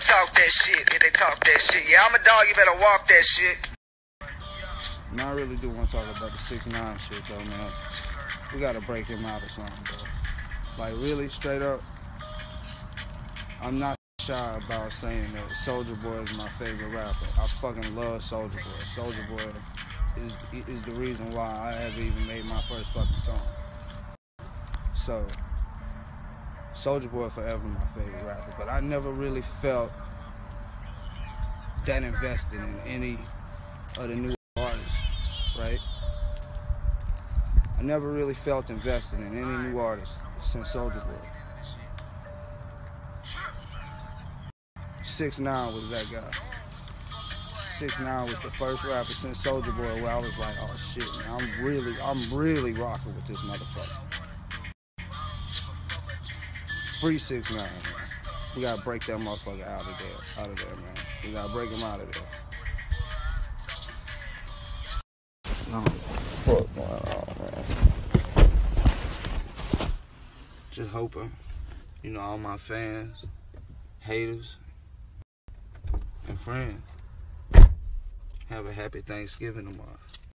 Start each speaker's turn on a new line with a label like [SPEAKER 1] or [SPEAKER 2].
[SPEAKER 1] talk that shit. If they talk that shit. Yeah, I'm a dog, you better walk that shit.
[SPEAKER 2] Man, I really do want to talk about the 6ix9ine shit, though, man. We gotta break him out or something, bro. Like, really, straight up, I'm not shy about saying that Soulja Boy is my favorite rapper. I fucking love Soulja Boy. Soulja Boy is the reason why I ever even made my first fucking song. So, Soulja Boy forever my favorite rapper, but I never really felt that invested in any of the new artists, right? I never really felt invested in any new artists since Soulja Boy. 6ix9ine was that guy. 6ix9ine was the first rapper since Soulja Boy where I was like, oh shit, man, I'm really rocking with this motherfucker. Free 6ix9ine, man. We gotta break that motherfucker out of there, man. We gotta break him out of there. No, fuck going on, man. Just hoping, you know, all my fans, haters, and friends have a happy Thanksgiving tomorrow.